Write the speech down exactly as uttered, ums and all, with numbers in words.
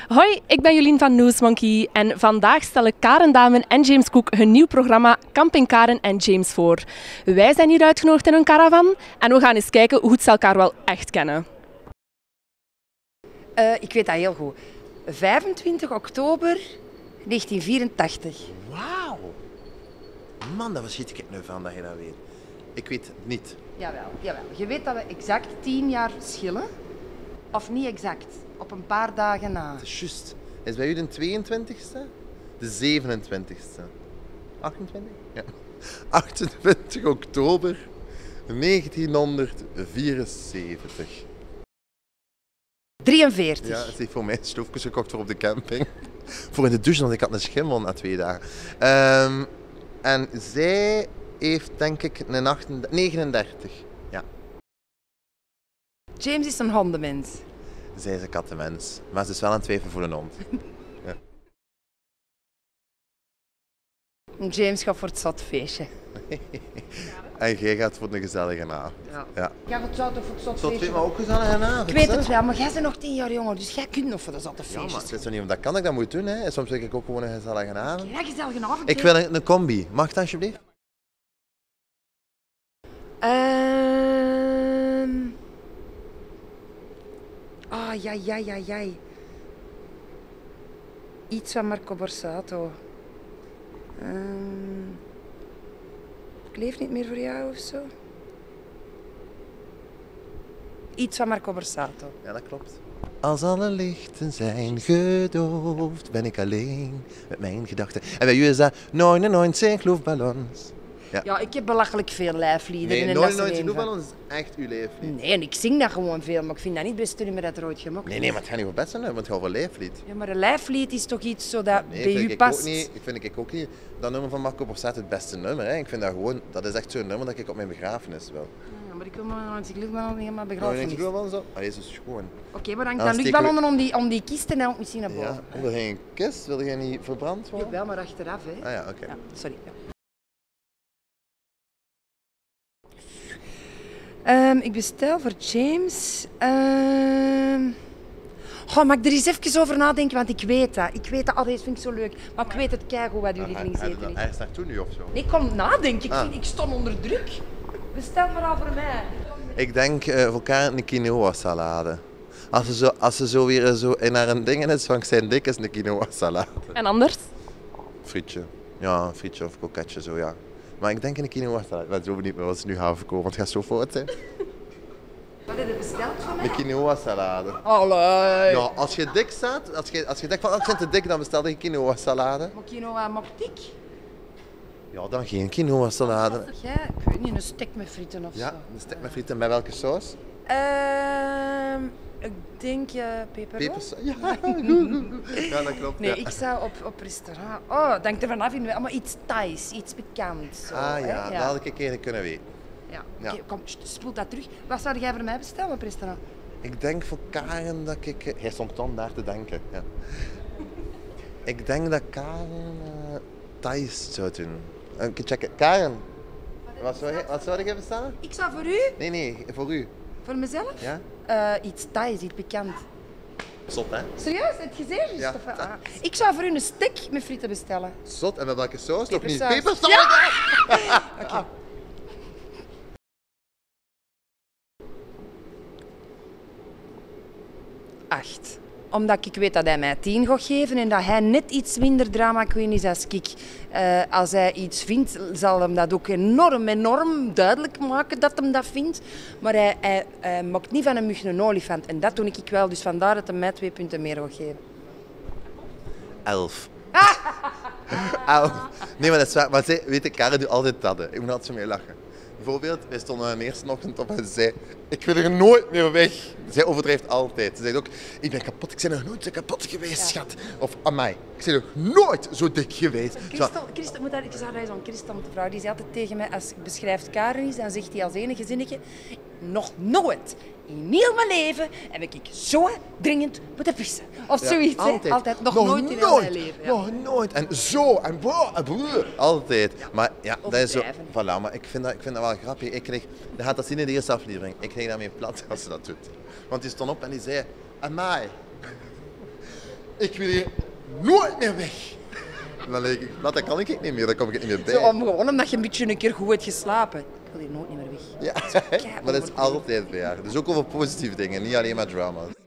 Hoi, ik ben Jolien van Newsmonkey en vandaag stellen Karen Damen en James Cook hun nieuw programma Camping Karen en James voor. Wij zijn hier uitgenodigd in een caravan en we gaan eens kijken hoe goed ze elkaar wel echt kennen. Uh, ik weet dat heel goed. vijfentwintig oktober negentien vierentachtig. Wauw. Man, dat verschiet ik nu van dat je dat weet. Ik weet het niet. Jawel, jawel. Je weet dat we exact tien jaar schillen. Of niet exact. Op een paar dagen na. Het is juist. Is bij u de tweeëntwintigste? De zevenentwintigste. achtentwintig? Ja. achtentwintig oktober negentienhonderdvierenzeventig. drieënveertig. Ja, ze heeft voor mij stoofjes gekocht voor op de camping. Voor in de douche, want ik had een schimmel na twee dagen. Um, en zij heeft denk ik een achtentachtig, negenendertig. Ja. James is een hondenmens. Zij is een kattenmens, maar ze is wel aan het twijfelen voor een hond. Ja. James gaat voor het zotfeestje. En jij gaat voor een gezellige avond. Ja. Ja. Jij gaat zo toch voor het Zot zotfeestje? vindt me ook gezellige avond. Ik weet het wel, maar jij bent nog tien jaar jonger, dus jij kunt nog voor de zotfeestje. Ja, maar ik weet zo niet of dat kan ik dat moet doen. Hè. Soms zeg ik ook gewoon een gezellige avond. Ja, gezellige avond. Ik wil een, een combi. Mag dat alsjeblieft? Ehm... Ah, ja, ja, ja, ja. Iets van Marco Borsato. Um... Ik leef niet meer voor jou of zo. Iets van Marco Borsato. Ja, dat klopt. Als alle lichten zijn gedoofd, ben ik alleen met mijn gedachten. En bij jullie is dat negenennegentig luchtballons. Ja. Ja, ik heb belachelijk veel lijfliederen. Nee, en dat is er negenennegentig één van. luchtballons is echt uw lijflied. Nee, en ik zing dat gewoon veel, maar ik vind dat niet het beste nummer dat er ooit gemaakt is. Nee, nee, maar het gaat niet voor best zijn, want het gaat over lijflied. Ja, maar een lijflied is toch iets zo dat Nee, bij vind u ik past? ook niet. Ik vind ik ook niet dat nummer van Marco Borsato het beste nummer. Hè. Ik vind dat gewoon, dat is echt zo'n nummer dat ik op mijn begrafenis wil. Ja, maar ik wil maar ik lukt maar niet helemaal Nou, begrafenis. denk je wel zo? Ah, Jezus, schoon. Oké, maar dan, Dan dan lukt steken we- wel om die, om die kist en dan ook misschien naar boven. Ja. Wil jij een kist? Wil jij niet verbrand worden? Jawel, maar achteraf, hè. Ah ja, oké. Ja, sorry. Ja. Um, ik bestel voor James. Um... Goh, mag ik er eens even over nadenken, want ik weet dat. Ik weet dat, oh, deze vind ik zo leuk. Maar ik weet het keigoed wat uw Ah, lievelingseten Heb je is. dat ergens naartoe nu of zo? Nee, ik kom nadenken. Ik, Ah. vind, ik stond onder druk. Bestel maar al voor mij. Ik denk uh, voor elkaar een quinoa salade. Als ze, zo, als ze zo weer zo in haar dingen is van ik zijn dik, is een quinoa salade. En anders? Frietje. Ja, een frietje of koketje zo, ja. Maar ik denk een quinoa salade. Ik ben zo benieuwd wat ze nu gaan verkopen, want het gaat zo fout zijn. Wat heb je besteld van mij? Een quinoa salade. Allee. Ja, als je dik staat, als je, als je denkt van oh, ik ben te dik, dan bestel je een quinoa salade. Maar quinoa mag dik? Ja, dan geen quinoa salade. Jij, ik weet niet, een steak met frieten of Ja, zo. een stek met frieten. Bij welke saus? Ehm, ik denk uh, peperron. Pepersaus. Ja, goed, goed, goed. Ja, dat klopt. Nee, ja. ik zou op, op restaurant... Oh, dat hangt er vanaf. In, allemaal iets Thais, iets bekends. Zo, Ah hè? ja, dat had ik een keer kunnen weten. Ja. Ja. Oké, kom, sst, spoel dat terug. Wat zou jij voor mij bestellen op restaurant? Ik denk voor Karen dat ik... Jij stond dan daar te denken. Ja. Ik denk dat Karen uh, Thais zou doen. Een keer checken. Karen, wat zou, je, wat zou jij bestellen? Ik zou voor u, Nee, nee, voor u. voor mezelf, Ja? uh, iets Thais, iets bekend. Zot, hè? Serieus? Heb je gezien? Ja. Of, ah. Ik zou voor u een steak met frieten bestellen. Zot, en met welke saus? Nog niet Pepersaus. pepersaus? Oké. Acht. Omdat ik weet dat hij mij tien gaat geven en dat hij net iets minder drama queen is als ik. Uh, als hij iets vindt, zal hem dat ook enorm, enorm duidelijk maken dat hem dat vindt. Maar hij, hij, hij maakt niet van een mug een olifant. En dat doe ik wel, dus vandaar dat hij mij twee punten meer gaat geven. Elf. Elf. Nee, maar dat is waar. Maar zij, weet je, Karen doet altijd dat. Hè. Ik moet altijd zo mee lachen. Bijvoorbeeld, wij stonden de eerste ochtend op en ze zei, ik wil er nooit meer weg. Zij overdrijft altijd. Ze zegt ook, ik ben kapot, ik ben nog nooit zo kapot geweest, ja. Schat. Of amai, ik ben nog nooit zo dik geweest. Christel, Christel, moet daar, ik zou daar zo'n Christel moeten vragen. Die zei altijd tegen mij, als ik beschrijft Karen is, dan zegt hij als enige zinnetje, nog nooit in heel mijn leven heb ik zo dringend moeten pissen. Of Ja, zoiets, hè. altijd. Altijd. Nog, Nog nooit in heel mijn nooit. leven. Ja. Nog nooit. En zo, en bro, en bro. Altijd. Maar ja, dat is zo. Overdrijven. Voilà, maar ik vind dat, ik vind dat wel grappig. Ik kreeg, je gaat dat zien in de eerste aflevering. Ik kreeg daarmee plat als ze dat doet. Want die stond op en die zei, amai. ik wil hier nooit meer weg. En dan denk ik, nou, dat kan ik niet meer, daar kom ik niet meer bij. Zo, om, gewoon omdat je een beetje een keer goed hebt geslapen. Ik wil hier nooit meer weg. Ja, maar dat is altijd bij haar. Dus ook over positieve dingen, niet alleen maar drama's.